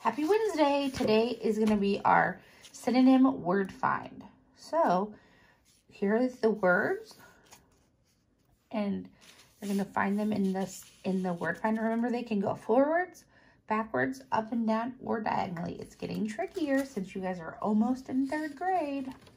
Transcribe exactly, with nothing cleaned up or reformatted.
Happy Wednesday. Today is going to be our synonym word find. So here are the words, and you're going to find them in this in the word find. Remember, they can go forwards, backwards, up and down, or diagonally. It's getting trickier since you guys are almost in third grade.